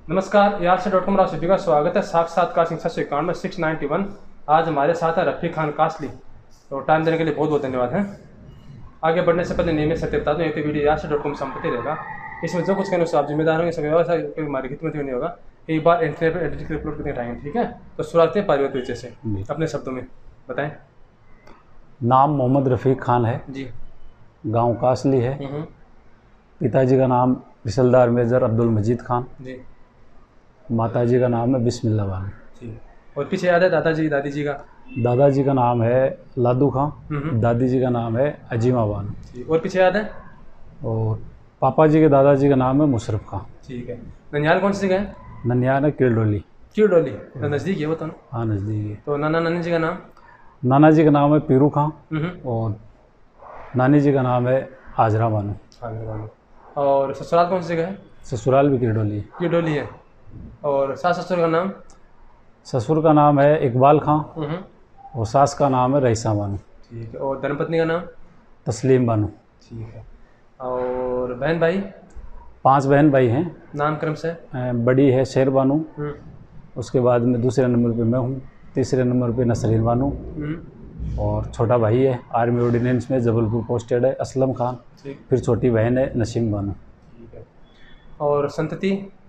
नमस्कार, यार से .com राव सभी का स्वागत है। साक्षात्कार शिक्षा से 691। आज हमारे साथ है रफ़ी खान कासली। तो टाइम देने के लिए बहुत बहुत धन्यवाद है। आगे बढ़ने से पहले नियमित सत्य बता दूँ, एक तो वीडियो यार से .com संपत्ति रहेगा। इसमें जो कुछ कहने उससे आप जिम्मेदार होंगे, सब व्यवस्था हमारी खिदमत में नहीं होगा। एक बार इंटरनेट पर एडिट कर अपलोड करने टाइम, ठीक है। तो शुरुआत है पारिवारिक परिचय से, अपने शब्दों में बताएं। नाम मोहम्मद रफ़ी खान है जी। गांव कासली है। पिताजी का नाम रिसलदार मेजर अब्दुल मजीद खान जी। माताजी का नाम है बिस्मिल्लाह बानो। ठीक। और पीछे याद है दादाजी दादी जी का? दादाजी का नाम है लादू खान, दादी जी का नाम है अजीमा बानो। और पीछे याद है? और पापा जी के दादाजी का नाम है मुशरफ खान। ठीक है। ननिहाल कौन सी जगह है? ननिहाल है किरडोली। किरडोली तो नज़दीक है वो तो ना? हाँ नज़दीक है। तो नाना नानी जी का नाम? नाना जी का नाम है पीरू खान और नानी जी का नाम है हाजरा बानो। और ससुराल कौन सी जगह है? ससुराल भी किरडोली है। किरडोली है। और सास ससुर का नाम? ससुर का नाम है इकबाल खान और सास का नाम है रईसा बानो। ठीक है। और धर्मपत्नी का नाम? तस्लीम बानो। ठीक है। और बहन भाई? 5 बहन भाई हैं। नाम क्रम से? बड़ी है शेर बानो, उसके बाद में दूसरे नंबर पे मैं हूँ, तीसरे नंबर पे नसरीन बानो और छोटा भाई है आर्मी ऑर्डिनेंस में जबलपुर पोस्टेड है असलम खान। फिर छोटी बहन है नसीम बानो। ठीक है। और संतति?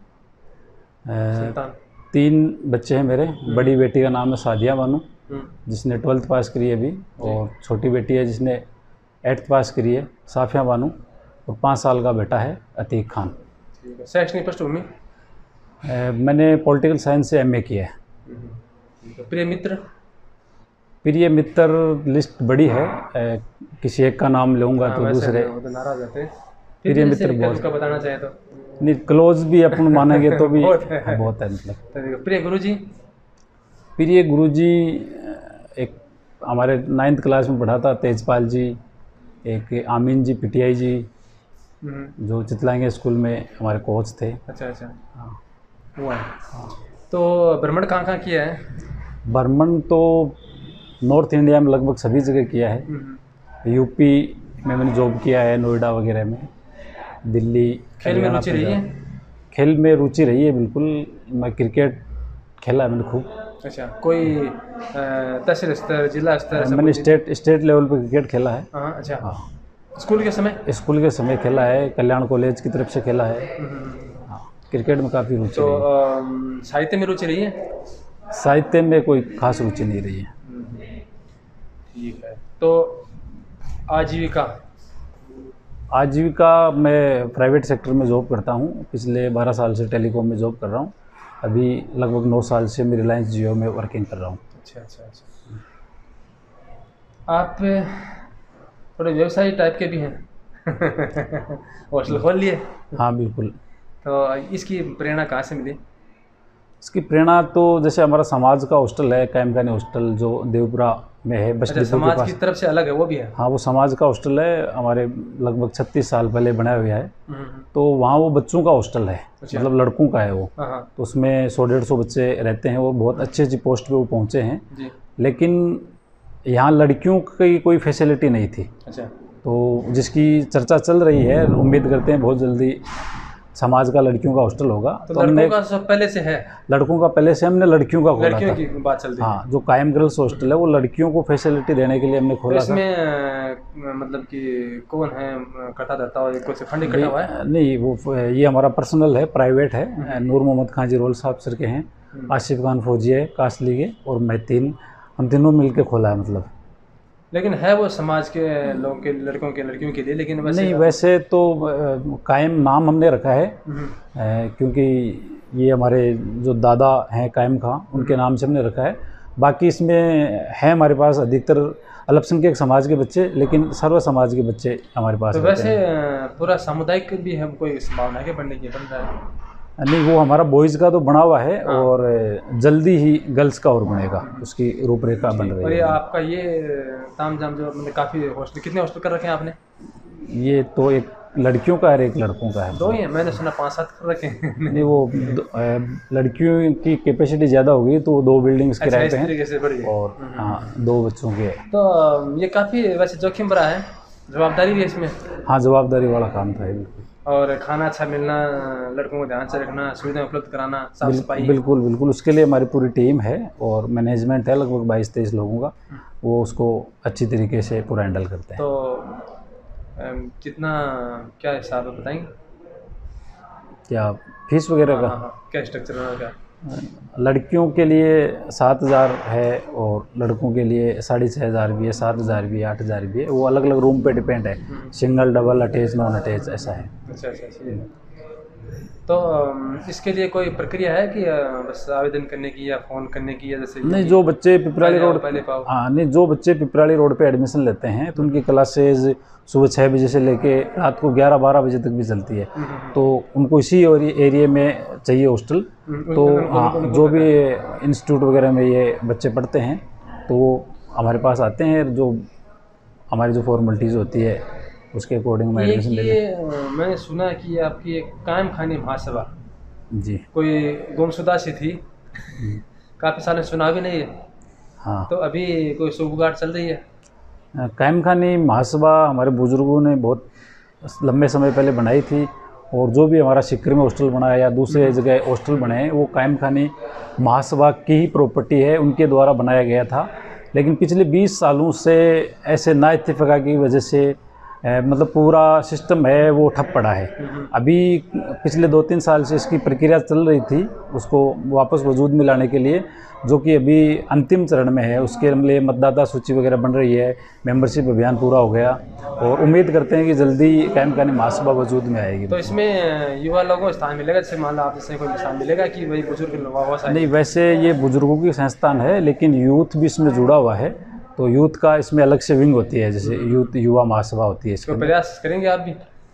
3 बच्चे हैं मेरे। बड़ी बेटी का नाम है सादिया बानो जिसने 12th पास करी है अभी, और छोटी बेटी है जिसने 8th पास करी है साफिया बानो, और 5 साल का बेटा है अतीक खान। ठीक है। शैक्षणिक पृष्ठभूमि? मैंने पॉलिटिकल साइंस से MA किया है। प्रिय मित्र? प्रिय मित्र लिस्ट बड़ी है, किसी एक का नाम लूँगा तो दूसरे तो नाराज रहते हैं। प्रिय मित्र बहुत का बताना चाहे तो नहीं, क्लोज भी अपन मानेंगे तो भी बहुत है मतलब। प्रिय गुरुजी? प्रिय गुरुजी एक हमारे 9th क्लास में पढ़ा था तेजपाल जी, एक आमीन जी PTI जी जो चितलाएंगे स्कूल में हमारे कोच थे। अच्छा। हाँ वो है। तो भ्रमण कहाँ किया है? भ्रमण तो नॉर्थ इंडिया में लगभग सभी जगह किया है। यूपी में मैंने जॉब किया है, नोएडा वगैरह में, दिल्ली। खेल में रुचि रही है? खेल में रुचि रही है बिल्कुल। मैं क्रिकेट खेला है मैंने खूब। अच्छा। कोई तहसील स्तर, जिला स्तर? मैंने स्टेट लेवल पे क्रिकेट खेला है। अच्छा। हाँ। स्कूल के समय? स्कूल के समय खेला है, कल्याण कॉलेज की तरफ से खेला है। हाँ, क्रिकेट में काफ़ी रुचि। तो साहित्य में रुचि रही है? साहित्य में कोई खास रुचि नहीं रही है। ठीक है। तो आजीविका? आजीविका मैं प्राइवेट सेक्टर में जॉब करता हूँ। पिछले 12 साल से टेलीकॉम में जॉब कर रहा हूँ। अभी लगभग 9 साल से मैं रिलायंस जियो में वर्किंग कर रहा हूँ। अच्छा। आप थोड़े व्यवसायी टाइप के भी हैं। हॉस्टल खोल लिए? हाँ बिल्कुल। तो इसकी प्रेरणा कहाँ से मिली? इसकी प्रेरणा तो जैसे हमारा समाज का हॉस्टल है कायमखानी हॉस्टल जो देवपुरा में है, बस अच्छा, समाज की तरफ से अलग है वो भी है? हाँ वो समाज का हॉस्टल है, हमारे लगभग 36 साल पहले बनाया हुआ है। तो वहाँ वो बच्चों का हॉस्टल है। अच्छा। मतलब लड़कों का है वो। तो उसमें 100-150 बच्चे रहते हैं। वो बहुत अच्छी पोस्ट पे वो पहुँचे हैं जी। लेकिन यहाँ लड़कियों की कोई फैसिलिटी नहीं थी। अच्छा। तो जिसकी चर्चा चल रही है, उम्मीद करते हैं बहुत जल्दी समाज का लड़कियों का हॉस्टल होगा। तो लड़कों का सब पहले से है? लड़कों का पहले से हमने लड़कियों का खोला था। लड़कियों की बात चल रही है। हाँ, जो कायम गर्ल्स हॉस्टल है वो लड़कियों को फैसिलिटी देने के लिए हमने खोला था। इसमें मतलब कि कौन है कटा देता है, कुछ फंड इकट्ठा हुआ है? नहीं, वो ये हमारा पर्सनल है, प्राइवेट है। नूर मोहम्मद खान जी रोल साहब सर के हैं, आसिफ खान फौजी है कासली के, और मैं हम तीनों मिल के खोला है मतलब। लेकिन है वो समाज के लोगों के, लड़कों के लड़कियों के लिए, लेकिन वैसे तो कायम नाम हमने रखा है क्योंकि ये हमारे जो दादा हैं कायम खां उनके नाम से हमने रखा है। बाकी इसमें है हमारे पास अधिकतर अल्पसंख्यक समाज के बच्चे, लेकिन सर्व समाज के बच्चे हमारे पास। तो वैसे पूरा सामुदायिक भी है, कोई संभावना है कि बनने की? बन रहा है? नहीं, वो हमारा बॉयज़ का तो बना हुआ है और जल्दी ही गर्ल्स का और बनेगा, उसकी रूपरेखा बन रही है। और ये आपका ये तामझाम जो मतलब काफ़ी हॉस्टल, कितने हॉस्टल कर रखे हैं आपने? ये तो एक लड़कियों का है, एक लड़कों का है। 2 ही है? मैंने सुना 5-7 कर रखे हैं। नहीं, वो लड़कियों की कैपेसिटी ज़्यादा होगी तो 2 बिल्डिंग्स किराए पे हैं। और हाँ 2 बच्चों के। तो ये काफ़ी वैसे जोखिम भरा है? जवाबदारी भी है इसमें? हाँ, जवाबदारी वाला काम था ये बिल्कुल। और खाना अच्छा मिलना, लड़कों को ध्यान से रखना, सुविधाएं उपलब्ध कराना, साफ सफाई? बिल्कुल बिल्कुल, उसके लिए हमारी पूरी टीम है और मैनेजमेंट है लगभग 22-23 लोगों का, वो उसको अच्छी तरीके से पूरा हैंडल करते हैं। तो कितना क्या हिसाब है बताएंगे? क्या फीस वगैरह का? हाँ, क्या स्ट्रक्चर है क्या? लड़कियों के लिए 7,000 है और लड़कों के लिए 6,500 भी है, 7,000 भी है, 8,000 भी है। वो अलग अलग रूम पे डिपेंड है, single, double, attach, non attach ऐसा है। अच्छा अच्छा अच्छा। तो इसके लिए कोई प्रक्रिया है कि बस आवेदन करने की या फ़ोन करने की, या जैसे? नहीं, जो बच्चे पिपराली रोड पहले पाओ। हाँ नहीं, जो बच्चे पिपराली रोड पे एडमिशन लेते हैं तो उनकी क्लासेज सुबह 6 बजे से लेके रात को 11-12 बजे तक भी चलती है। तो उनको इसी एरिया में चाहिए हॉस्टल। तो हाँ, जो भी इंस्टीट्यूट वगैरह में ये बच्चे पढ़ते हैं तो वो हमारे पास आते हैं, जो हमारी जो फॉर्मेलिटीज़ होती है उसके अकॉर्डिंग मैं एडमिशन ले लें। मैंने सुना है कि आपकी एक कायम खानी महासभा जी कोई गुमशुदा सी थी, काफ़ी सालों से सुना भी नहीं है। हाँ, तो अभी कोई शुभगाट चल रही है? कायम खानी महासभा हमारे बुजुर्गों ने बहुत लंबे समय पहले बनाई थी, और जो भी हमारा सिक्कर में हॉस्टल बना है या दूसरे जगह हॉस्टल बने हैं वो कायम खानी महासभा की ही प्रॉपर्टी है, उनके द्वारा बनाया गया था। लेकिन पिछले 20 सालों से ऐसे ना इत्तेफाक की वजह से मतलब पूरा सिस्टम है वो ठप पड़ा है। अभी पिछले 2-3 साल से इसकी प्रक्रिया चल रही थी उसको वापस वजूद में लाने के लिए, जो कि अभी अंतिम चरण में है। उसके लिए मतदाता सूची वगैरह बन रही है, मेंबरशिप अभियान पूरा हो गया और उम्मीद करते हैं कि जल्दी कायम खानी महासभा वजूद में आएगी। तो इसमें युवा लोगों को स्थान मिलेगा? जैसे मान लो आप जैसे कोई स्थान मिलेगा कि वही बुजुर्ग लोग? नहीं, वैसे ये बुजुर्गों की संस्थान है लेकिन यूथ भी इसमें जुड़ा हुआ है, तो यूथ का इसमें अलग से विंग होती है, जैसे यूथ युवा महासभा होती है। इसका प्रयास करेंगे आप भी?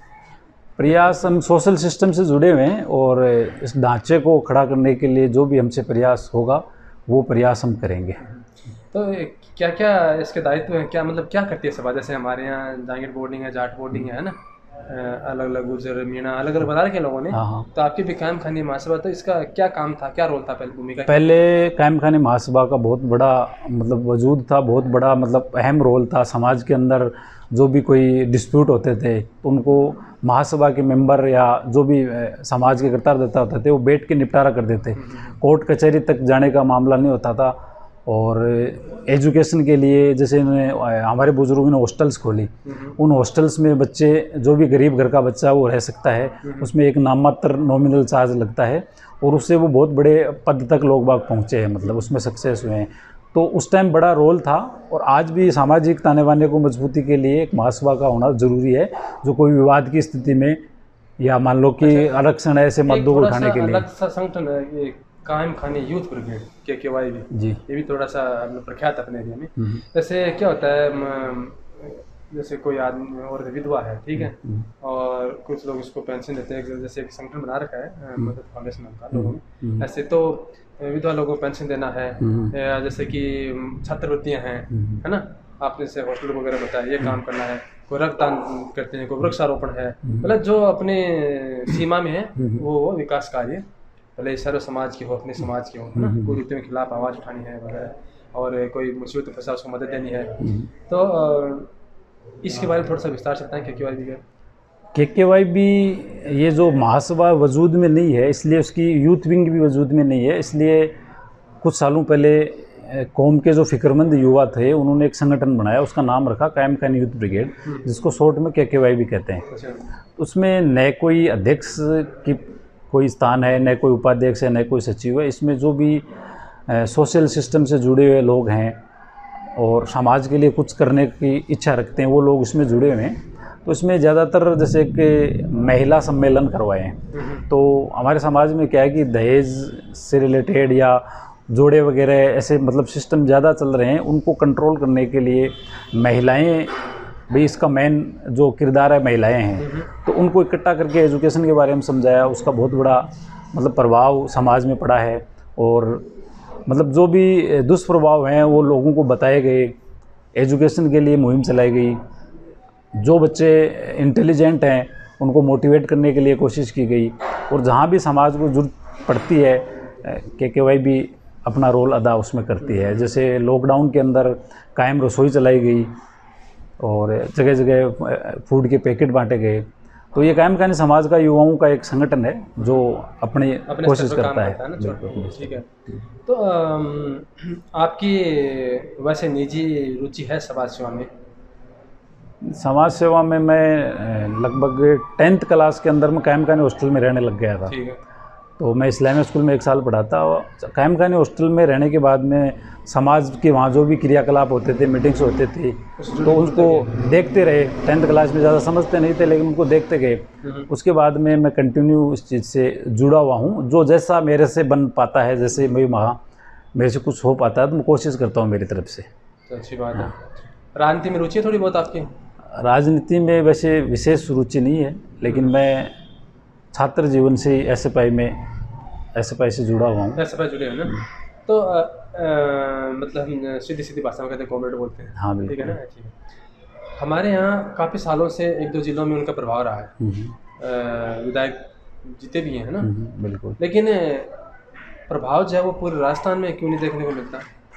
प्रयास, हम सोशल सिस्टम से जुड़े हुए हैं और इस ढांचे को खड़ा करने के लिए जो भी हमसे प्रयास होगा वो प्रयास हम करेंगे। तो क्या क्या इसके दायित्व हैं, क्या मतलब क्या करती है सभा? जैसे हमारे यहाँ जांगीर बोर्डिंग है, जाट बोर्डिंग है ना, अलग अलग गुजर मीणा अलग अलग बता रखे लोगों ने। हाँ। तो आपकी भी कायम खानी महासभा, तो इसका क्या काम था, क्या रोल था, पहले भूमिका? पहले कायम खानी महासभा का बहुत बड़ा मतलब वजूद था, बहुत बड़ा मतलब अहम रोल था। समाज के अंदर जो भी कोई डिस्प्यूट होते थे तो उनको महासभा के मेंबर या जो भी समाज के कर्तारदाता होते थे वो बैठ के निपटारा कर देते। कोर्ट कचहरी तक जाने का मामला नहीं होता था। और एजुकेशन के लिए जैसे हमारे बुजुर्गों ने हॉस्टल्स खोली, उन हॉस्टल्स में बच्चे, जो भी गरीब घर का बच्चा वो रह सकता है, उसमें एक नाममात्र नॉमिनल चार्ज लगता है और उससे वो बहुत बड़े पद तक लोग बाग पहुँचे हैं, मतलब उसमें सक्सेस हुए हैं। तो उस टाइम बड़ा रोल था और आज भी सामाजिक ताने बाने को मजबूती के लिए एक महासभा का होना ज़रूरी है, जो कोई विवाद की स्थिति में या मान लो कि आरक्षण ऐसे मुद्दों को उठाने के लिए। अलग सा संगठन है ये कायम खानी यूथ ब्रिगेड, KKY भी जी, ये भी थोड़ा सा प्रख्यात है अपने एरिया में। जैसे क्या होता है, जैसे कोई आदमी और विधवा है, ठीक है, और कुछ लोग उसको पेंशन देते हैं, जैसे एक संगठन बना रखा है मदद फाउंडेशन का लोगों ने, ऐसे तो विधवा लोगों को पेंशन देना है, जैसे कि छात्रवृत्तियाँ हैं, है ना, आपने जैसे हॉस्टल वगैरह बताया, ये काम करना है, कोई रक्तदान करते हैं, कोई वृक्षारोपण है, मतलब जो अपने सीमा में है वो विकास कार्य, भले सर्व समाज की हो, अपने समाज की हो, है ना, कुरीतियों के खिलाफ आवाज़ उठानी है वगैरह, और कोई मुसीबत में फंसा उसको मदद देनी है। तो इसके बारे में थोड़ा सा विस्तार से बताएं। KKY भी ये जो महासभा वजूद में नहीं है इसलिए उसकी यूथ विंग भी वजूद में नहीं है, इसलिए कुछ सालों पहले कौम के जो फिक्रमंद युवा थे उन्होंने एक संगठन बनाया, उसका नाम रखा कायम खानी यूथ ब्रिगेड, जिसको शॉर्ट में KKY भी कहते हैं। उसमें न कोई अध्यक्ष की कोई स्थान है, न कोई उपाध्यक्ष है, न कोई सचिव है। इसमें जो भी सोशल सिस्टम से जुड़े हुए लोग हैं और समाज के लिए कुछ करने की इच्छा रखते हैं वो लोग इसमें जुड़े हुए हैं। तो इसमें ज़्यादातर जैसे कि महिला सम्मेलन करवाए हैं। तो हमारे समाज में क्या है कि दहेज से रिलेटेड या जोड़े वगैरह ऐसे मतलब सिस्टम ज़्यादा चल रहे हैं, उनको कंट्रोल करने के लिए महिलाएं भी, इसका मेन जो किरदार है महिलाएं हैं, तो उनको इकट्ठा करके एजुकेशन के बारे में समझाया। उसका बहुत बड़ा मतलब प्रभाव समाज में पड़ा है और मतलब जो भी दुष्प्रभाव हैं वो लोगों को बताए गए। एजुकेशन के लिए मुहिम चलाई गई, जो बच्चे इंटेलिजेंट हैं उनको मोटिवेट करने के लिए कोशिश की गई, और जहाँ भी समाज को जरूरत पड़ती है KKY भी अपना रोल अदा उसमें करती है। जैसे लॉकडाउन के अंदर कायम रसोई चलाई गई, और जगह जगह फूड के पैकेट बांटे गए। तो ये कायम खानी समाज का, युवाओं का एक संगठन है जो अपनी कोशिश करता है। ठीक है। तो आपकी वैसे निजी रुचि है समाज सेवा में? समाज सेवा में मैं लगभग 10th क्लास के अंदर में कायम खानी हॉस्टल में रहने लग गया था। ठीक है। तो मैं इस्लामिक स्कूल में 1 साल पढ़ा था। कायम खानी हॉस्टल में रहने के बाद में समाज के वहाँ जो भी क्रियाकलाप होते थे, मीटिंग्स होते थे, तो उनको देखते रहे। 10th क्लास में ज़्यादा समझते नहीं थे, लेकिन उनको देखते गए। उसके बाद में मैं कंटिन्यू इस चीज़ से जुड़ा हुआ हूँ। जो जैसा मेरे से बन पाता है, जैसे मैं वहाँ मेरे से कुछ हो पाता है तो मैं कोशिश करता हूँ मेरी तरफ से। तो अच्छी बात है। राजनीति में रुचि है थोड़ी बहुत आपकी? राजनीति में वैसे विशेष रुचि नहीं है, लेकिन मैं छात्र जीवन से एसएफआई से जुड़ा हुआ हूँ। एसएफआई जुड़े हैं ना? तो मतलब सीधी सीधी भाषा में कहते हैं, कॉमरेड बोलते हैं। हाँ, ठीक है ना? ठीक है। हमारे यहाँ काफ़ी सालों से 1-2 जिलों में उनका प्रभाव रहा है। विधायक जीते भी हैं ना? बिल्कुल। लेकिन प्रभाव जो है वो पूरे राजस्थान में क्यों नहीं देखने को मिलता?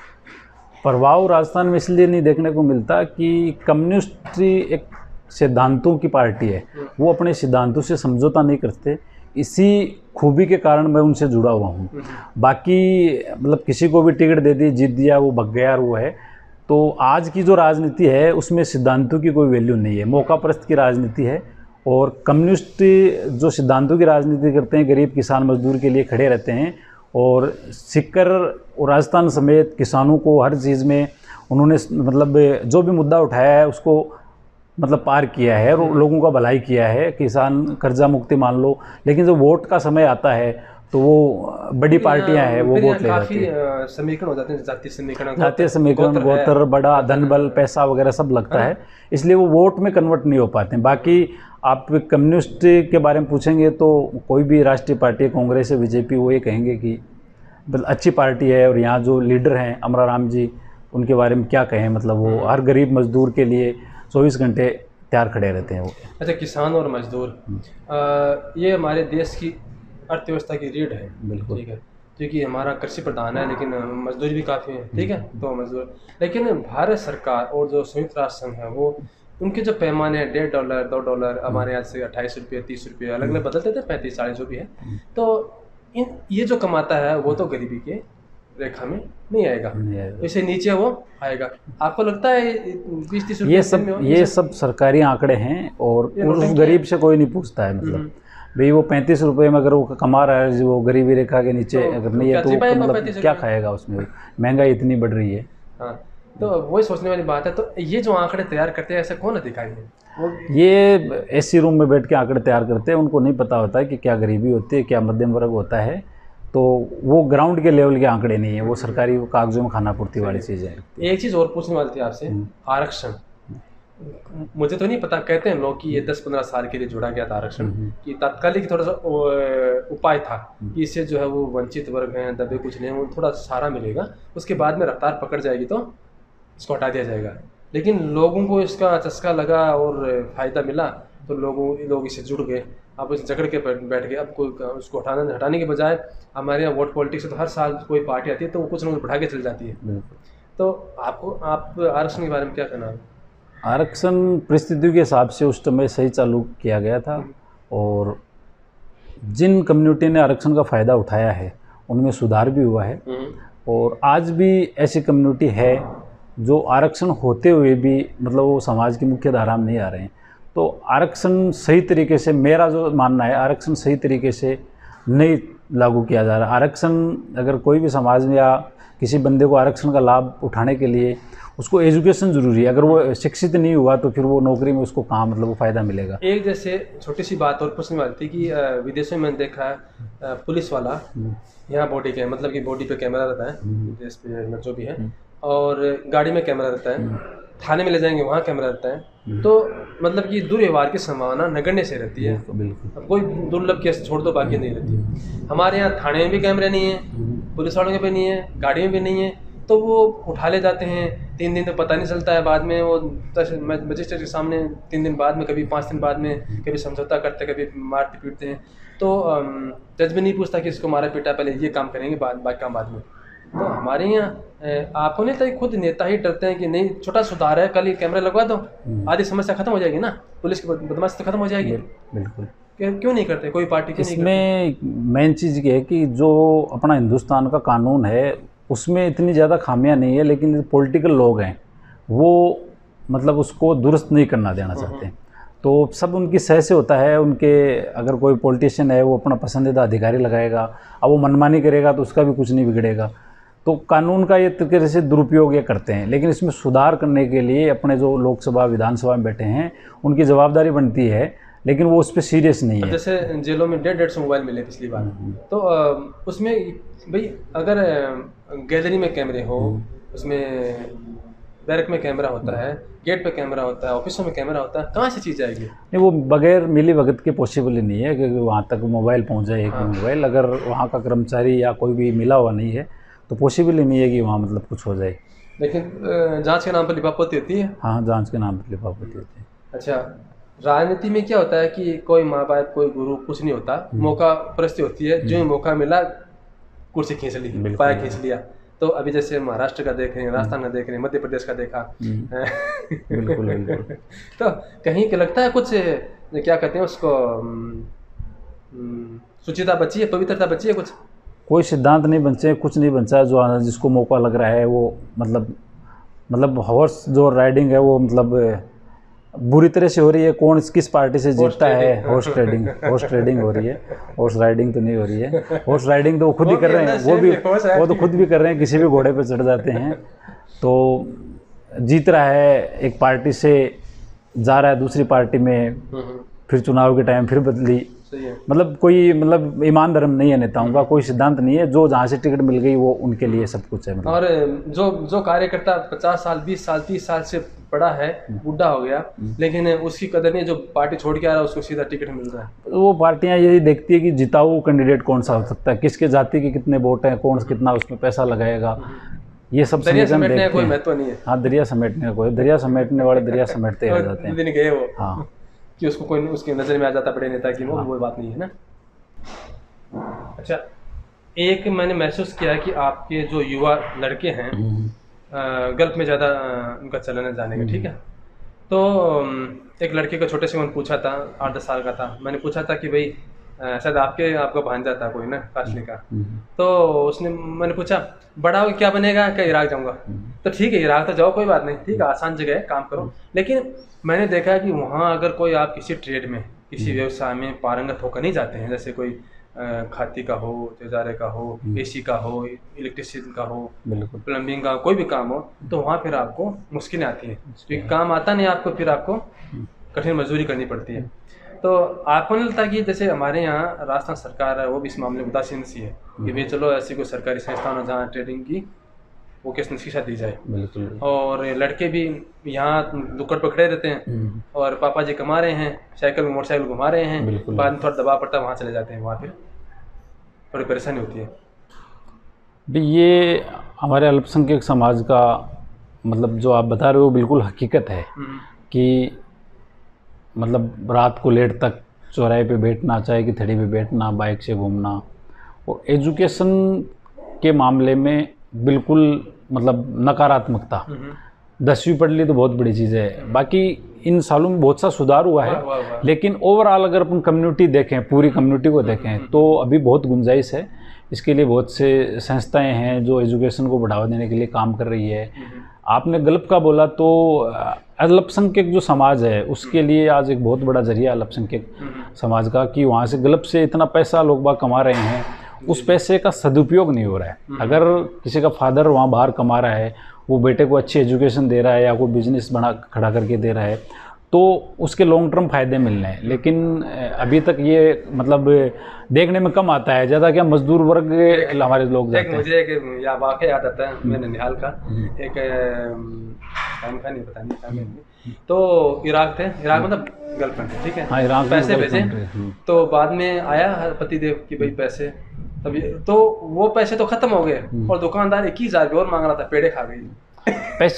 प्रभाव राजस्थान में इसलिए नहीं देखने को मिलता कि कम्युनिस्ट एक सिद्धांतों की पार्टी है। वो अपने सिद्धांतों से समझौता नहीं करते। इसी खूबी के कारण मैं उनसे जुड़ा हुआ हूँ। बाकी मतलब किसी को भी टिकट दे दी, जीत दिया, वो भग गया और वो है। तो आज की जो राजनीति है उसमें सिद्धांतों की कोई वैल्यू नहीं है, मौका परस्त की राजनीति है। और कम्युनिस्ट जो सिद्धांतों की राजनीति करते हैं, गरीब किसान मजदूर के लिए खड़े रहते हैं। और सिक्कर और राजस्थान समेत किसानों को हर चीज़ में उन्होंने मतलब जो भी मुद्दा उठाया है उसको मतलब पार किया है और लोगों का भलाई किया है। किसान कर्जा मुक्ति मान लो, लेकिन जब वोट का समय आता है तो वो बड़ी पार्टियां हैं, वो वोट ले जाती है। समीकरण हो जाते हैं, जातीय समीकरण, गोत्र, बड़ा धन बल, पैसा वगैरह सब लगता है, इसलिए वो वोट में कन्वर्ट नहीं हो पाते हैं। बाकी आप कम्युनिस्ट के बारे में पूछेंगे तो कोई भी राष्ट्रीय पार्टी, कांग्रेस या बीजेपी, वो ये कहेंगे कि अच्छी पार्टी है। और यहाँ जो लीडर हैं अमरा राम जी, उनके बारे में क्या कहें, मतलब वो हर गरीब मजदूर के लिए 24 घंटे तैयार खड़े रहते हैं वो। अच्छा, किसान और मजदूर, ये हमारे देश की अर्थव्यवस्था की रीढ़ है। बिल्कुल ठीक है, क्योंकि हमारा कृषि प्रधान है, लेकिन मजदूर भी काफ़ी हैं। ठीक है, तो मजदूर, लेकिन भारत सरकार और जो संयुक्त राष्ट्र संघ है वो उनके जो पैमाने हैं $1.5 $2, हमारे यहाँ से 28 रुपये 30 रुपये अलग अलग बदलते थे, 35-40 जो भी है। तो ये जो कमाता है वो तो गरीबी के रेखा में नहीं आएगा, इससे नीचे वो आएगा। आपको लगता है 20-30 रुपये ये सब सरकारी आंकड़े हैं और उस गरीब से कोई नहीं पूछता है। मतलब भाई वो 35 रुपये में अगर वो कमा रहा है, वो गरीबी रेखा के नीचे अगर नहीं है तो मतलब क्या खाएगा उसमें? महंगाई इतनी बढ़ रही है। हाँ, तो वही सोचने वाली बात है। तो ये जो आंकड़े तैयार करते हैं, ऐसा कौन अधिकारी है? ये एसी रूम में बैठ के आंकड़े तैयार करते हैं। उनको नहीं पता होता है कि क्या गरीबी होती है, क्या मध्यम वर्ग होता है। तो वो ग्राउंड के लेवल के आंकड़े नहीं है, वो सरकारी कागजों में खाना पूर्ति वाली चीज़ है। एक चीज़ और पूछने वाली थी आपसे, आरक्षण। मुझे तो नहीं पता, कहते हैं लोग कि ये 10-15 साल के लिए जोड़ा गया था आरक्षण, कि तात्कालिक थोड़ा सा उपाय था कि इससे जो है वो वंचित वर्ग हैं, दबे कुछ नहीं, वो थोड़ा सहारा मिलेगा। उसके बाद में रफ्तार पकड़ जाएगी तो इसको हटा दिया जाएगा। लेकिन लोगों को इसका चस्का लगा और फ़ायदा मिला तो लोग इससे जुड़ गए। अब इस जकड़ के बैठ गए। अब कोई उसको हटाने के बजाय हमारे यहाँ वोट पॉलिटिक्स है, तो हर साल कोई पार्टी आती है तो वो कुछ ना कुछ बढ़ा के चल जाती है। तो आप आरक्षण के बारे में क्या कहना है? आरक्षण परिस्थितियों के हिसाब से उस समय सही चालू किया गया था और जिन कम्युनिटी ने आरक्षण का फ़ायदा उठाया है उनमें सुधार भी हुआ है। और आज भी ऐसी कम्युनिटी है जो आरक्षण होते हुए भी मतलब वो समाज की मुख्य धारा में नहीं आ रहे हैं। तो आरक्षण सही तरीके से, मेरा जो मानना है, आरक्षण सही तरीके से नहीं लागू किया जा रहा। आरक्षण अगर कोई भी समाज में या किसी बंदे को आरक्षण का लाभ उठाने के लिए उसको एजुकेशन ज़रूरी है। अगर वो शिक्षित नहीं हुआ तो फिर वो नौकरी में उसको कहाँ मतलब वो फ़ायदा मिलेगा। एक जैसे छोटी सी बात और पूछने वाली थी कि विदेशों में मैंने देखा है पुलिस वाला यहाँ बॉडी के मतलब कि बॉडी पे कैमरा रहता है, ड्रेस पे जो भी है, और गाड़ी में कैमरा रहता है, थाने में ले जाएंगे वहाँ कैमरा रहता है। तो मतलब कि दुर्व्यवहार की संभावना नगण्य से रहती है। अब कोई दुर्लभ केस छोड़ दो, बाकी नहीं रहती है। हमारे यहाँ थाने में भी कैमरे नहीं है, पुलिस वालों के पे नहीं है, गाड़ी में भी नहीं है, तो वो उठा ले जाते हैं। 3 दिन तो पता नहीं चलता है, बाद में वो मजिस्ट्रेट के सामने 3 दिन बाद में, कभी 5 दिन बाद में, कभी समझौता करते, कभी मारते पीटते हैं। तो जज भी नहीं पूछता कि इसको मारा पीटा, पहले ये काम करेंगे, बाकी काम बाद में। तो हमारे यहाँ आपको नहीं लगता खुद नेता ही डरते हैं कि नहीं छोटा सुधार है, कल ही कैमरा लगवा दो, आधी समस्या खत्म हो जाएगी ना, पुलिस की बदमाशी तो खत्म हो जाएगी। बिल्कुल। क्यों नहीं करते कोई पार्टी? क्यों नहीं करते? इसमें मेन चीज़ ये है कि जो अपना हिंदुस्तान का कानून है उसमें इतनी ज़्यादा खामियां नहीं है, लेकिन पॉलिटिकल लोग हैं वो मतलब उसको दुरुस्त नहीं करना देना चाहते हैं। तो सब उनकी सह से होता है। उनके अगर कोई पॉलिटिशियन है वो अपना पसंदीदा अधिकारी लगाएगा, अब वो मनमानी करेगा तो उसका भी कुछ नहीं बिगड़ेगा। तो कानून का ये तरीके से दुरुपयोग ये करते हैं, लेकिन इसमें सुधार करने के लिए अपने जो लोकसभा विधानसभा में बैठे हैं उनकी जवाबदारी बनती है, लेकिन वो उस पर सीरियस नहीं है। जैसे जेलों में 150 मोबाइल मिले पिछली बार, तो उसमें भाई अगर गैलरी में कैमरे हो, उसमें बैरक में कैमरा होता है, गेट पे कैमरा होता है, ऑफिसों में कैमरा होता है, कहाँ से चीज़ आएगी? नहीं, वो बगैर मिली भगत के पॉसिबल ही नहीं है कि वहाँ तक मोबाइल पहुँच जाए। एक मोबाइल अगर वहाँ का कर्मचारी या कोई भी मिला हुआ नहीं है तो पॉसिबल ही नहीं है कि वहाँ मतलब कुछ हो जाए। लेकिन जांच के नाम पर लिपापोती होती है। हाँ, जांच के नाम पर लिपापोती होती है। अच्छा, राजनीति में क्या होता है कि कोई माँ बाप कोई गुरु कुछ नहीं होता, मौका परिस्थिति होती है, जो मौका मिला कुर्सी खींच ली, पाया खींच लिया। तो अभी जैसे महाराष्ट्र का देख रहे हैं, राजस्थान का देख रहे हैं, मध्य प्रदेश का देखा। बिल्कुल बिल्कुल। तो कहीं के लगता है कुछ क्या कहते हैं उसको, शुचिता बची है, पवित्रता बची है? कुछ कोई सिद्धांत नहीं बचे, कुछ नहीं बचा। जो जिसको मौका लग रहा है वो मतलब हॉर्स जो राइडिंग है वो मतलब बुरी तरह से हो रही है। कौन किस पार्टी से जीतता है, हॉर्स ट्रेडिंग हो रही है। हॉर्स राइडिंग तो नहीं हो रही है। हॉर्स राइडिंग तो वो खुद ही कर रहे हैं, वो तो खुद भी कर रहे हैं, किसी भी घोड़े पे चढ़ जाते हैं। तो जीत रहा है, एक पार्टी से जा रहा है दूसरी पार्टी में, फिर चुनाव के टाइम फिर बदली। मतलब कोई मतलब ईमान धर्म नहीं है नेताओं का, कोई सिद्धांत नहीं है। जो जहाँ से टिकट मिल गई वो उनके लिए सब कुछ है। मतलब और जो कार्यकर्ता 50 साल 20 साल 30 साल से पड़ा है, बूढ़ा हो गया, लेकिन उसकी कदर नहीं, जो पार्टी छोड़ के आ रहा है उसको सीधा टिकट मिल रहा है। वो पार्टियां यही देखती है कि जिताऊ कैंडिडेट कौन सा हो सकता है, किसके जाति के कितने वोट हैं, कौन कितना उसमें पैसा लगाएगा, ये सब दरिया समेटने का कोई महत्व नहीं है। हाँ, दरिया समेटने का कोई, दरिया समेटने वाले दरिया समेटते रह जाते हैं। दिन गए वो, हाँ, कि उसको कोई उसकी नज़र में आ जाता बड़े नेता की, वो बात नहीं है ना। अच्छा, एक मैंने महसूस किया कि आपके जो युवा लड़के हैं गल्फ में ज़्यादा उनका चलन है जाने का, ठीक है। तो एक लड़के को छोटे से मैंने पूछा था, 8-10 साल का था, मैंने पूछा था कि भाई शायद आपका भांजा था कोई ना काशली का, तो उसने मैंने पूछा बड़ा हो क्या बनेगा, क्या इराक जाऊंगा। तो ठीक है, इराक तो जाओ, कोई बात नहीं, ठीक है, आसान जगह है, काम करो। लेकिन मैंने देखा कि वहाँ अगर कोई आप किसी ट्रेड में, किसी व्यवसाय में पारंगत होकर नहीं जाते हैं, जैसे कोई खाती का हो, तेजारे का हो, एसी का हो, इलेक्ट्रिसिटी का हो, प्लम्बिंग का, कोई भी काम हो, तो वहाँ फिर आपको मुश्किलें आती हैं, क्योंकि काम आता नहीं आपको, फिर आपको कठिन मजदूरी करनी पड़ती है। तो आपको नहीं लगता कि जैसे हमारे यहाँ राजस्थान सरकार है वो भी इस मामले में उदासीन सी है कि भाई चलो ऐसी कोई सरकारी संस्थान है जहाँ ट्रेडिंग की वो किस शिक्षा दी जाए। बिल्कुल। और लड़के भी यहाँ दुक्कड़ पर खड़े रहते हैं और पापा जी कमा रहे हैं, साइकिल मोटरसाइकिल घुमा रहे हैं, बाद में थोड़ा दबाव पड़ता है, वहाँ चले जाते हैं, वहाँ फिर थोड़ी परेशानी होती है। भी ये हमारे अल्पसंख्यक समाज का मतलब जो आप बता रहे हो बिल्कुल हकीकत है कि मतलब रात को लेट तक चौराहे पे बैठना, चाय की थड़ी पे बैठना, बाइक से घूमना, और एजुकेशन के मामले में बिल्कुल मतलब नकारात्मकता। 10वीं पढ़ ली तो बहुत बड़ी चीज़ है, बाकी इन सालों में बहुत सा सुधार हुआ है, लेकिन ओवरऑल अगर अपन कम्युनिटी देखें, पूरी कम्युनिटी को देखें तो अभी बहुत गुंजाइश है। इसके लिए बहुत से संस्थाएं हैं जो एजुकेशन को बढ़ावा देने के लिए काम कर रही है। आपने गल्फ का बोला तो अल्पसंख्यक जो समाज है उसके लिए आज एक बहुत बड़ा जरिया अल्पसंख्यक समाज का, कि वहाँ से गल्फ से इतना पैसा लोग बाग कमा रहे हैं, उस पैसे का सदुपयोग नहीं हो रहा है। अगर किसी का फादर वहाँ बाहर कमा रहा है, वो बेटे को अच्छी एजुकेशन दे रहा है या कोई बिजनेस बना खड़ा करके दे रहा है, तो उसके लॉन्ग टर्म फायदे मिल रहे हैं। लेकिन अभी तक ये मतलब देखने में कम आता है, ज़्यादा क्या मजदूर वर्ग हमारे लोग जाते हैं। मुझे एक वाक़या याद आता है, मैंने निहाल का एक टाइम का नहीं पता नहीं, तो इराक थे, इराक मतलब गर्लफ्रेंड थे, ठीक है। हाँ, इराक पैसे भेजे, तो बाद में आया पतिदेव कि भाई पैसे, तभी तो वो पैसे तो खत्म हो गए और दुकानदार 21,000 और मांग रहा था, पेड़े खा गई।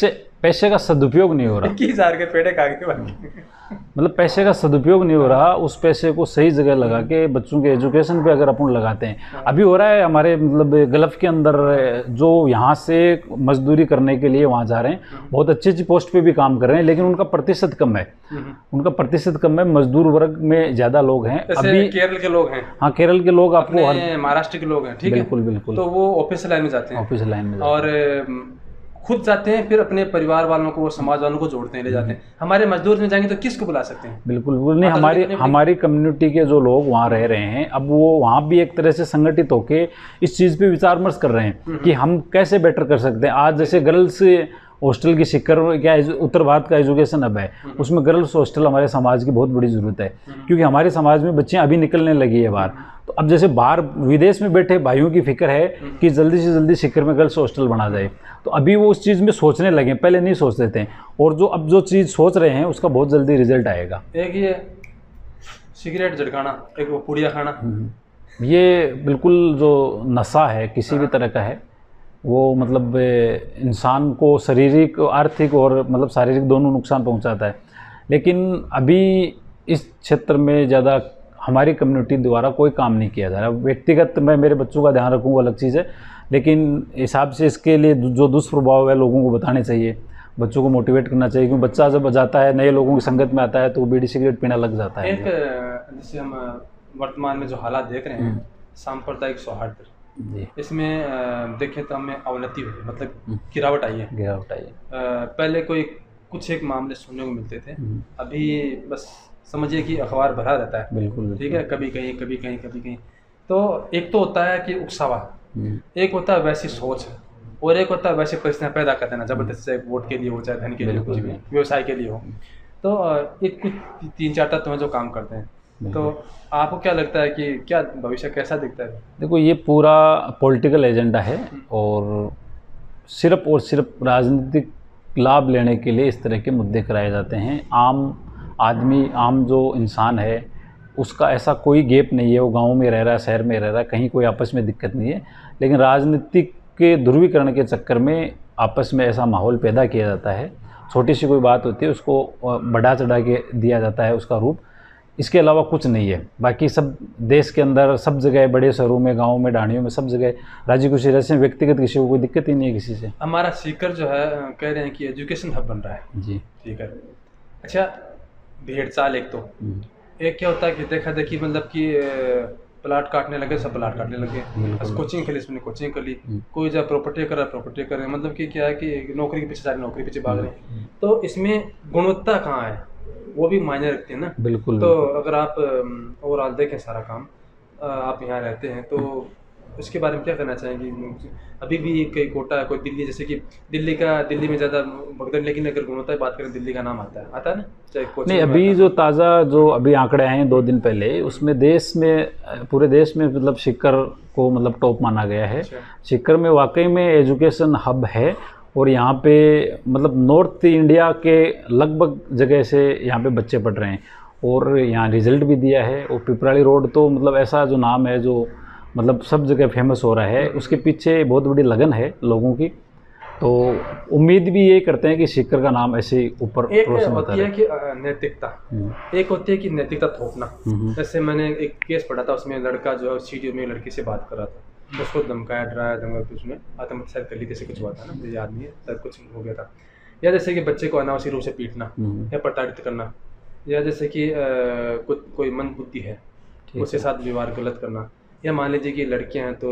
पैसे का सदुपयोग नहीं हो रहा। 21,000 के पेड़े खा के बाकी। मतलब पैसे का सदुपयोग नहीं हो रहा, उस पैसे को सही जगह लगा के बच्चों के एजुकेशन पे अगर अपन लगाते हैं। अभी हो रहा है हमारे मतलब गल्फ के अंदर जो यहाँ से मजदूरी करने के लिए वहाँ जा रहे हैं, बहुत अच्छी अच्छी पोस्ट पे भी काम कर रहे हैं, लेकिन उनका प्रतिशत कम है। उनका प्रतिशत कम है, मजदूर वर्ग में ज़्यादा लोग हैं। अभी केरल के लोग हैं, हाँ केरल के लोग आपको, महाराष्ट्र के लोग हैं, ठीक है, बिल्कुल बिल्कुल, तो वो ऑफिस लाइन में जाते हैं, ऑफिस लाइन में और खुद जाते हैं, फिर अपने परिवार वालों को, समाज वालों को जोड़ते हैं, ले जाते हैं। हमारे मजदूर में जाएंगे तो किसको बुला सकते हैं? बिल्कुल नहीं, हमारी कम्युनिटी के जो लोग वहाँ रह रहे हैं, अब वो वहाँ भी एक तरह से संगठित होके इस चीज़ पे विचार विमर्श कर रहे हैं कि हम कैसे बेटर कर सकते हैं। आज जैसे गर्ल्स हॉस्टल की सिक्कर क्या उत्तर भारत का एजुकेशन अब है, उसमें गर्ल्स हॉस्टल हमारे समाज की बहुत बड़ी ज़रूरत है, क्योंकि हमारे समाज में बच्चियाँ अभी निकलने लगी है बाहर। तो अब जैसे बाहर विदेश में बैठे भाइयों की फिक्र है कि जल्दी से जल्दी सिक्कर में गर्ल्स हॉस्टल बना जाए, तो अभी वो उस चीज़ में सोचने लगे, पहले नहीं सोचते थे, और जो अब जो चीज़ सोच रहे हैं उसका बहुत जल्दी रिजल्ट आएगा। एक ये सिगरेट झड़काना, एक वो पुड़िया खाना, ये बिल्कुल जो नशा है किसी भी तरह का है, वो मतलब इंसान को शारीरिक, आर्थिक और मतलब शारीरिक दोनों नुकसान पहुंचाता है। लेकिन अभी इस क्षेत्र में ज़्यादा हमारी कम्युनिटी द्वारा कोई काम नहीं किया जा रहा। व्यक्तिगत मैं मेरे बच्चों का ध्यान रखूँ अलग चीज़ है, लेकिन हिसाब से इसके लिए जो दुष्प्रभाव है लोगों को बताने चाहिए, बच्चों को मोटिवेट करना चाहिए, क्योंकि बच्चा जब जाता है नए लोगों की संगत में आता है तो वो बीड़ी सिगरेट पीना लग जाता है। एक जैसे हम वर्तमान में जो हालात देख रहे हैं, सांप्रदायिक सौहार्द, इसमें देखें तो हमें अवनति हुई, मतलब गिरावट आई है। पहले कुछ एक मामले सुनने को मिलते थे, अभी बस समझिए कि अखबार भरा रहता है, बिल्कुल ठीक है, कभी कहीं कभी कहीं कभी कहीं। तो एक तो होता है कि उकसावा, एक होता है वैसी सोच, और एक होता है वैसी परिस्थितियाँ पैदा कर देना जबरदस्ती, चाहे वोट के लिए हो, चाहे धन के लिए, कुछ भी व्यवसाय के लिए हो। तो एक कुछ 3-4 तत्व हैं जो काम करते हैं। तो आपको क्या लगता है कि क्या भविष्य कैसा दिखता है? देखो, ये पूरा पॉलिटिकल एजेंडा है, और सिर्फ राजनीतिक लाभ लेने के लिए इस तरह के मुद्दे कराए जाते हैं। आम आदमी, आम जो इंसान है, उसका ऐसा कोई गैप नहीं है, वो गांव में रह रहा है, शहर में रह रहा है, कहीं कोई आपस में दिक्कत नहीं है, लेकिन राजनीतिक के ध्रुवीकरण के चक्कर में आपस में ऐसा माहौल पैदा किया जाता है। छोटी सी कोई बात होती है उसको बढ़ा चढ़ा के दिया जाता है उसका रूप, इसके अलावा कुछ नहीं है। बाकी सब देश के अंदर सब जगह, बड़े शहरों में, गाँव में, ढाणियों में, सब जगह राजी खुशी रहते हैं, व्यक्तिगत किसी को कोई दिक्कत ही नहीं है किसी से। हमारा सीकर जो है कह रहे हैं कि एजुकेशन हब बन रहा है जी, ठीक है। अच्छा, भेड़ चाल एक तो एक क्या होता है कि देखा देखी, मतलब कि प्लाट काटने लगे, सब प्लाट काटने लगे, बस कोचिंग खेली, इसमें कोचिंग कर ली, कोई जब प्रॉपर्टी कर रहा है प्रॉपर्टी कर रहे हैं, मतलब कि क्या है कि नौकरी के पीछे सारे नौकरी पीछे भाग रहे हैं। तो इसमें गुणवत्ता कहाँ है, वो भी मायने रखते हैं ना। बिल्कुल। तो अगर आप ओवरऑल देखें सारा काम, आप यहाँ रहते हैं, तो उसके बारे में क्या करना चाहेंगे? अभी भी कई कोटा है, कोई दिल्ली, जैसे कि दिल्ली में ज़्यादा भगदड़, लेकिन अगर गुणवत्ता की बात करें दिल्ली का नाम आता है ना, चाहे नहीं। अभी जो ताज़ा जो अभी आंकड़े आए हैं 2 दिन पहले, उसमें देश में, पूरे देश में मतलब सीकर को मतलब टॉप माना गया है। सीकर में वाकई में एजुकेशन हब है, और यहाँ पे मतलब नॉर्थ इंडिया के लगभग जगह से यहाँ पे बच्चे पढ़ रहे हैं, और यहाँ रिजल्ट भी दिया है। और पिपराली रोड तो मतलब ऐसा जो नाम है, जो मतलब सब जगह फेमस हो रहा है, उसके पीछे बहुत बड़ी लगन है लोगों की। तो उम्मीद भी ये करते हैं कि सीकर का नाम ऐसे ऊपर रोशन होता है। कि नैतिकता, एक होती है कि नैतिकता थोपना। जैसे मैंने एक केस पढ़ा था, उसमें लड़का जो है सीडीओ में लड़की से बात कर रहा था, उसको धमकाया, डराया, दंगा, उसमें आत्महत्या कर ली, जैसे कुछ हुआ था ना, मुझे याद नहीं है, शायद कुछ हो गया था। या जैसे कि बच्चे को अनावश्यक रूप से पीटना या प्रताड़ित करना, या जैसे कि कोई मंदबुद्धि है उसके साथ व्यवहार गलत करना, या मान लीजिए कि लड़कियां हैं तो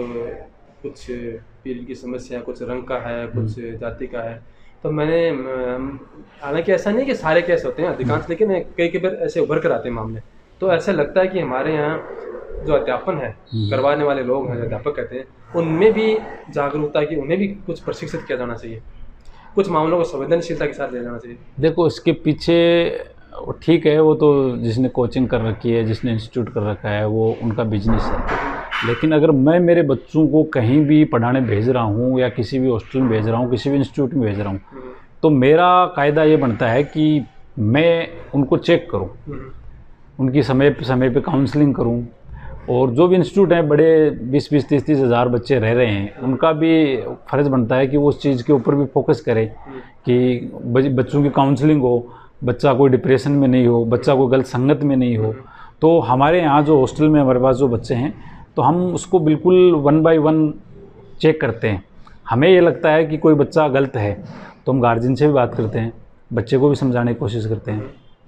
कुछ पीढ़ी की समस्या, कुछ रंग का है, कुछ जाति का है। तो मैंने, हालांकि ऐसा नहीं कि सारे केस होते हैं, अधिकांश, लेकिन कई बार ऐसे उभर कर आते हैं मामले। तो ऐसा लगता है कि हमारे यहाँ जो अध्यापन है, करवाने वाले लोग हैं, अध्यापक कहते हैं, उनमें भी जागरूकता की, उन्हें भी कुछ प्रशिक्षित किया जाना चाहिए, कुछ मामलों को संवेदनशीलता के साथ ले जाना चाहिए। देखो, इसके पीछे ठीक है, वो तो जिसने कोचिंग कर रखी है, जिसने इंस्टीट्यूट कर रखा है, वो उनका बिजनेस है। लेकिन अगर मैं मेरे बच्चों को कहीं भी पढ़ाने भेज रहा हूँ, या किसी भी हॉस्टल में भेज रहा हूँ, किसी भी इंस्टीट्यूट में भेज रहा हूँ, तो मेरा कायदा ये बनता है कि मैं उनको चेक करूँ, उनकी समय पे काउंसलिंग करूँ, और जो भी इंस्टीट्यूट हैं बड़े 20-20, 30-30 हज़ार बच्चे रह रहे हैं, उनका भी फ़र्ज़ बनता है कि वो उस चीज़ के ऊपर भी फोकस करें कि बच्चों की काउंसलिंग हो, बच्चा कोई डिप्रेशन में नहीं हो, बच्चा कोई गलत संगत में नहीं हो। तो हमारे यहाँ जो हॉस्टल में हमारे पास जो बच्चे हैं, तो हम उसको बिल्कुल 1 बाय 1 चेक करते हैं। हमें ये लगता है कि कोई बच्चा गलत है तो हम गार्जियन से भी बात करते हैं, बच्चे को भी समझाने की कोशिश करते हैं।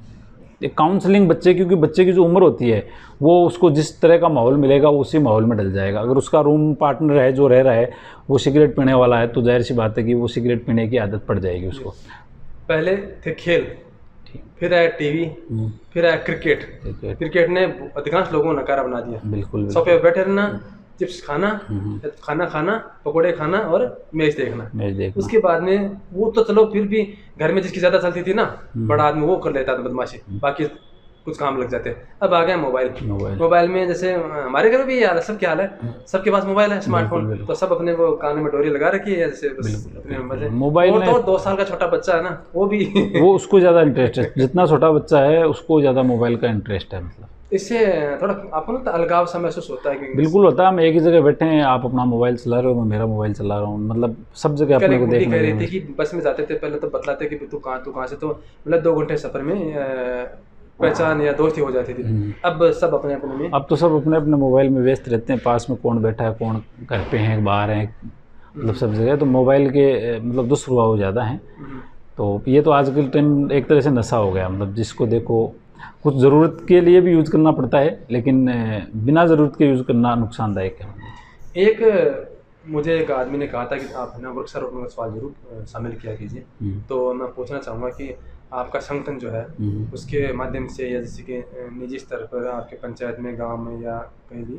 ये काउंसलिंग बच्चे, क्योंकि बच्चे की जो उम्र होती है वो उसको जिस तरह का माहौल मिलेगा वो उसी माहौल में ढल जाएगा। अगर उसका रूम पार्टनर है जो रह रहा है वो सिगरेट पीने वाला है, तो जाहिर सी बात है कि वो सिगरेट पीने की आदत पड़ जाएगी उसको। पहले थे खेल, फिर आया टीवी, फिर आया क्रिकेट। क्रिकेट ने अधिकांश लोगों को नकारा बना दिया। बिल्कुल। सोफे पे बैठे रहना, चिप्स खाना, खाना खाना, पकोड़े खाना और मैच देखना। उसके बाद में वो तो चलो फिर भी घर में जिसकी ज़्यादा चलती थी ना, बड़ा आदमी वो कर लेता था बदमाशी, बाकी कुछ काम लग जाते। अब आ गया मोबाइल में, जैसे हमारे घर में भी ये हाल है, सबके हाल है, सबके पास मोबाइल है, स्मार्टफोन, तो सब अपने वो कान में डोरी लगा रखी है जैसे बस मोबाइल में। तो 2 साल का छोटा बच्चा है ना, वो भी वो उसको ज़्यादा इंटरेस्ट है, जितना छोटा बच्चा है उसको ज़्यादा मोबाइल का इंटरेस्ट है। मतलब इससे थोड़ा आपको ना अलगाव सा महसूस होता है कि बिल्कुल होता है। हम एक ही जगह बैठे हैं, आप अपना मोबाइल चला रहे हो, मैं मेरा मोबाइल चला रहा हूँ, मतलब सब जगह अपने को देखने। कह रही थी कि बस में जाते थे पहले तो बतलाते कि तू कहाँ से, तो मतलब 2 घंटे सफर में पहचान या दोस्ती हो जाती थी। अब सब अपने अपने में, अब तो सब अपने अपने मोबाइल में व्यस्त रहते हैं, पास में कौन बैठा है, कौन घर पे है, बाहर है, मतलब सब जगह तो मोबाइल के मतलब दुष्प्रभाव ज़्यादा हैं। तो ये तो आज के टाइम एक तरह से नशा हो गया, मतलब जिसको देखो कुछ ज़रूरत के लिए भी यूज़ करना पड़ता है, लेकिन बिना ज़रूरत के यूज़ करना नुकसानदायक है। एक मुझे एक आदमी ने कहा था कि आप ना वर्कशॉप में सवाल जरूर शामिल किया कीजिए। तो मैं पूछना चाहूँगा कि आपका संगठन जो है उसके माध्यम से, या जैसे कि निजी स्तर पर आपके पंचायत में, गांव में या कहीं भी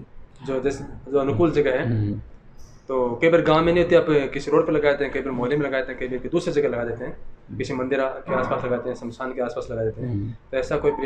जो अनुकूल जगह है, तो कई बार गांव में नहीं होती, आप किसी रोड पर लगाते हैं, कई बार मोहल्ले में लगाते हैं, कई बार दूसरी जगह लगा देते हैं, किसी मंदिर के आसपास लगाते हैं, शमशान के आसपास लगा देते हैं। तो ऐसा कोई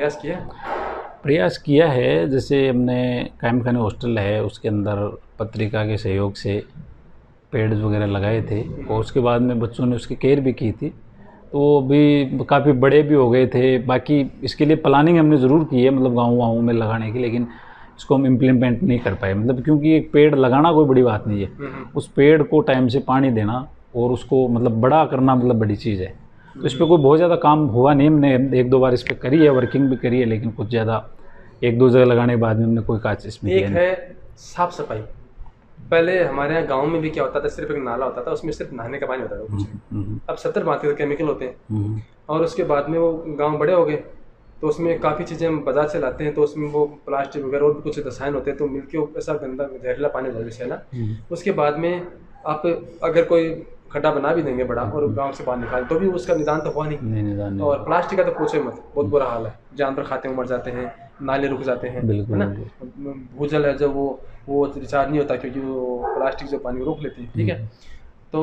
प्रयास किया है? जैसे हमने कायम खाने हॉस्टल है, उसके अंदर पत्रिका के सहयोग से पेड़ वगैरह लगाए थे, और उसके बाद में बच्चों ने उसकी केयर भी की थी, तो भी काफ़ी बड़े भी हो गए थे। बाकी इसके लिए प्लानिंग हमने ज़रूर की है, मतलब गाँव में लगाने की, लेकिन इसको हम इम्प्लीमेंट नहीं कर पाए। मतलब क्योंकि एक पेड़ लगाना कोई बड़ी बात नहीं है, उस पेड़ को टाइम से पानी देना और उसको मतलब बड़ा करना मतलब बड़ी चीज़ है। तो इस पर कोई बहुत ज़्यादा काम हुआ नहीं, हमने 1-2 बार इस पर करी है, वर्किंग भी करी है, लेकिन कुछ ज़्यादा 1-2 जगह लगाने के बाद में हमने कोई काज इसमें किया नहीं। एक है साफ सफाई। पहले हमारे यहाँ गांव में भी क्या होता था, सिर्फ एक नाला होता था, उसमें सिर्फ नहाने का पानी होता था कुछ। अब 70 भांति केमिकल होते हैं, और उसके बाद में वो गांव बड़े हो गए, तो उसमें काफ़ी चीज़ें हम बाजार से लाते हैं, तो उसमें वो प्लास्टिक वगैरह और भी कुछ रसायन होते हैं, तो मिलके ऐसा गंदा जहरीला पानी हो जाता है ना। उसके बाद में आप अगर कोई खड्डा बना भी देंगे बड़ा और गांव से पानी निकाल, तो भी उसका निदान तो हुआ नहीं। और प्लास्टिक का तो पूछे मत, बहुत बुरा हाल है, जानवर खाते हैं, मर जाते हैं, नाले रुक जाते हैं, है ना। भूजल है जब वो रिचार्ज नहीं होता, क्योंकि वो प्लास्टिक जो पानी रोक लेती है, ठीक है। तो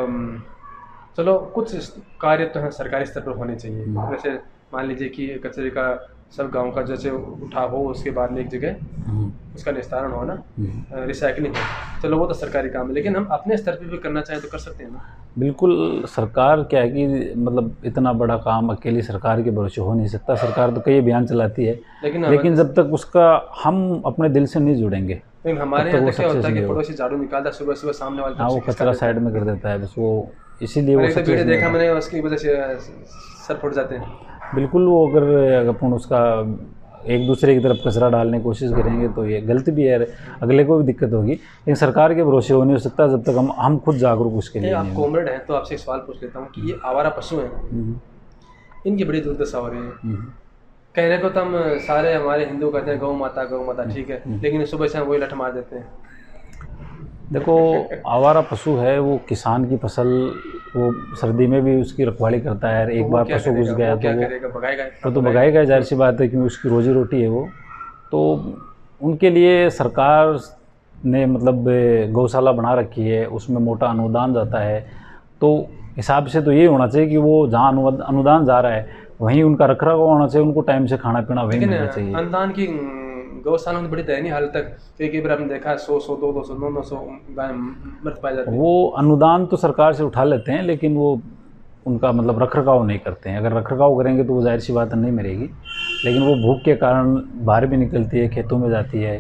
चलो कुछ कार्य तो है सरकारी स्तर पर होने चाहिए। जैसे मान लीजिए कि कचरे का सब गांव का जैसे उठा हो, उसके बाद में एक जगह उसका निस्तारण हो ना, रिसाइकलिंग हो, चलो वो तो सरकारी काम है, लेकिन हम अपने स्तर पर भी करना चाहें तो कर सकते हैं ना। बिल्कुल। सरकार क्या है कि मतलब इतना बड़ा काम अकेली सरकार के भरोसे हो नहीं सकता। सरकार तो कई अभियान चलाती है, लेकिन जब तक उसका हम अपने दिल से नहीं जुड़ेंगे, लेकिन हमारे यहाँ क्या होता है कि पड़ोसी झाड़ू निकालता है सुबह सुबह, सामने वाले वो कचरा साइड में कर देता है बस, वो इसीलिए वो वीडियो देखा मैंने, उसकी वजह से सर फुट जाते हैं। बिल्कुल। वो अगर अपन उसका एक दूसरे की तरफ कचरा डालने की कोशिश करेंगे तो ये गलती भी है, अगले को भी दिक्कत होगी, लेकिन सरकार के भरोसे हो नहीं हो सकता जब तक हम खुद जागरूक उसके लिए। आप कॉमरेड हैं तो आपसे एक सवाल पूछ लेता हूँ कि ये आवारा पशु हैं, इनकी बड़ी दुर्दशा हो रही है। कहने को तो हम सारे हमारे हिंदू कहते हैं गौ माता, ठीक है, लेकिन सुबह से हम वही लठ मार देते हैं। देखो, आवारा पशु है वो किसान की फसल, वो सर्दी में भी उसकी रखवाली करता है। एक बार पशु घुस गया तो भगाएगा, जाहिर सी बात है, क्योंकि उसकी रोजी रोटी है वो। तो उनके लिए सरकार ने मतलब गौशाला बना रखी है, उसमें मोटा अनुदान जाता है। तो हिसाब से तो ये होना चाहिए कि वो जहाँ अनुदान जा रहा है वहीं उनका रखरखाव होना चाहिए, उनको टाइम से खाना पीना वहीं मिलना चाहिए। अनुदान की गौशाला में बड़ी दयनीय हालत तक कई बार आपने देखा 100, 200, 900 गाय मृत पाई जाती है। वो अनुदान तो सरकार से उठा लेते हैं, लेकिन वो उनका मतलब रखरखाव नहीं करते हैं। अगर रखरखाव करेंगे तो वो जाहिर सी बात नहीं मरेगी, लेकिन वो भूख के कारण बाहर भी निकलती है, खेतों में जाती है,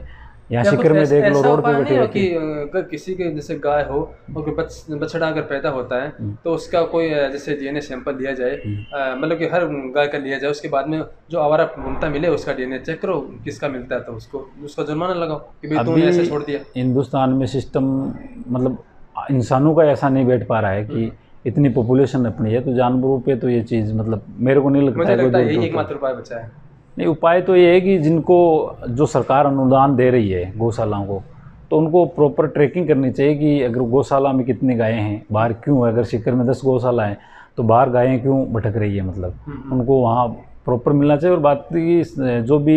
यहाँ शिकर में देख लो रोड पे बैठे हो कि अगर किसी के जैसे गाय हो और कोई बछड़ा अगर पैदा होता है तो उसका कोई जैसे डीएनए सैंपल लिया जाए, मतलब कि हर गाय का लिया जाए, उसके बाद में जो आवारा घूमता मिले उसका डीएनए चेक करो किसका मिलता है तो उसका जुर्माना लगाओ कि भाई तूने ऐसे छोड़ दिया। हिंदुस्तान में सिस्टम मतलब इंसानों का ऐसा नहीं बैठ पा रहा है कि इतनी पॉपुलेशन अपनी है तो जानवरों पे तो ये चीज़ मतलब मेरे को नहीं लगता है यही एकमात्र उपाय बचा है। नहीं, उपाय तो ये है कि जिनको जो सरकार अनुदान दे रही है गौशालाओं को, तो उनको प्रॉपर ट्रैकिंग करनी चाहिए कि अगर गौशाला में कितनी गायें हैं, बाहर क्यों है, अगर शिकर में 10 गौशाला हैं तो बाहर गायें क्यों भटक रही है, मतलब उनको वहाँ प्रॉपर मिलना चाहिए। और बात की जो भी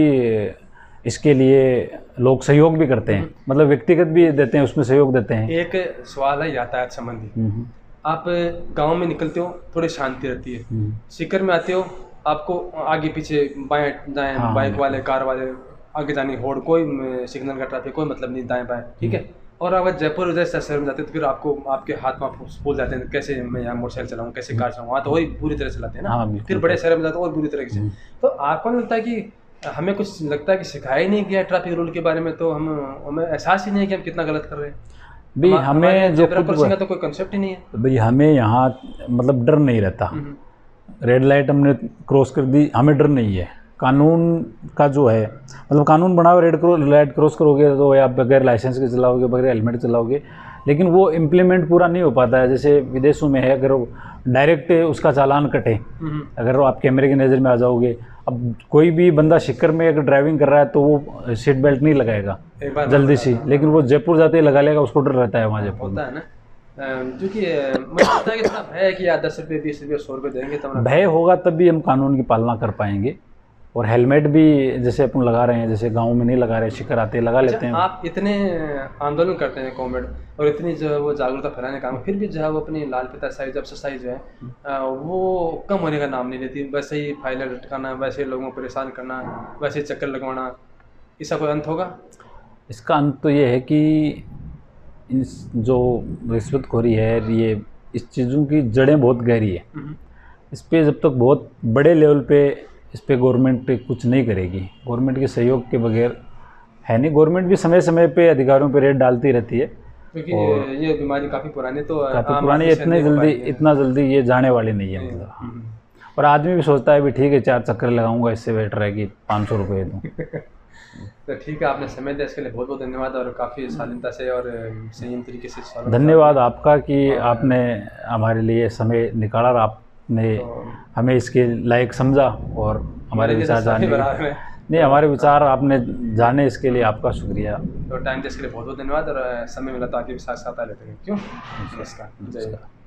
इसके लिए लोग सहयोग भी करते हैं, मतलब व्यक्तिगत भी देते हैं, उसमें सहयोग देते हैं। एक सवाल है यातायात संबंधी। आप गांव में निकलते हो थोड़ी शांति रहती है, शिकर में आते हो आपको आगे पीछे बाएं दाएं बाइक वाले कार वाले आगे जाने होड़, कोई सिग्नल का ट्रैफिक कोई मतलब नहीं दाएं बाएं, ठीक है। और अगर जयपुर जैसे शहर में जाते हैं तो फिर आपको आपके हाथ में फूल जाते हैं कैसे मैं यहाँ मोटरसाइकिल चलाऊँ, कैसे कार चलाऊँ, वहाँ तो वही बुरी तरह चलाते हैं ना। फिर बड़े शहर में जाते हैं और बुरी तरह से। तो आपको नहीं लगता कि हमें कुछ लगता है कि सिखाया ही नहीं गया ट्रैफिक रूल के बारे में, तो हमें एहसास ही नहीं है कि हम कितना गलत कर रहे हैं भाई। हमें जो का तो कोई कंसेप्ट ही नहीं है भाई, हमें यहाँ मतलब डर नहीं रहता। रेड लाइट हमने क्रॉस कर दी, हमें डर नहीं है। कानून का जो है मतलब कानून बना हुआ, लाइट क्रॉस करोगे तो आप बगैर लाइसेंस के चलाओगे, बगैर हेलमेट चलाओगे, लेकिन वो इम्प्लीमेंट पूरा नहीं हो पाता है। जैसे विदेशों में है, अगर डायरेक्ट उसका चालान कटे, अगर आप कैमरे की नज़र में आ जाओगे। अब कोई भी बंदा शिकर में अगर ड्राइविंग कर रहा है तो वो सीट बेल्ट नहीं लगाएगा जल्दी से, लेकिन वो जयपुर जाते ही लगा लेगा, उसको डर रहता है वहाँ जयपुर में। क्योंकि मुझे लगता है कि थोड़ा भय है कि यार 10 रुपये 20 रुपये 100 रुपये देंगे तब भय होगा, तब भी हम कानून की पालना कर पाएंगे। और हेलमेट भी जैसे अपन लगा रहे हैं, जैसे गांव में नहीं लगा रहे, शिकर आते लगा लेते हैं। आप इतने आंदोलन करते हैं गवर्नमेंट और इतनी जो वो जागरूकता फैलाने का, फिर भी जो है वो अपनी लाल पिताशाही जब ससाई जो है वो कम होने का नाम नहीं लेती। वैसे ही फाइलें लटकाना, वैसे ही लोगों को परेशान करना, वैसे ही चक्कर लगवाना, इसका कोई अंत होगा? इसका अंत तो ये है कि जो रिश्वतखोरी है, ये इस चीज़ों की जड़ें बहुत गहरी है। इस पे जब तक बहुत बड़े लेवल पे इस पे गवर्नमेंट कुछ नहीं करेगी, गवर्नमेंट के सहयोग के बगैर है नहीं। गवर्नमेंट भी समय समय पे अधिकारियों पे रेड डालती रहती है, क्योंकि ये बीमारी काफ़ी पुरानी काफ़ी पुरानी, इतना जल्दी ये जाने वाली नहीं है मतलब। और आदमी भी सोचता है भी ठीक है 4 चक्कर लगाऊंगा, इससे बेटर है कि 500 रुपये दूँ। तो ठीक है, आपने समय दिया इसके लिए बहुत बहुत धन्यवाद, और काफ़ी शालीनता से और संयम तरीके से धन्यवाद आपका कि आपने हमारे लिए समय निकाला और आपने हमें इसके लायक समझा और हमारे विचार जाने नहीं, हमारे विचार आपने जाने, इसके लिए आपका शुक्रिया। तो टाइम देने के लिए बहुत बहुत धन्यवाद, और समय मिला तो आगे भी साथ साथ आ लेते हैं। क्यों? नमस्कार।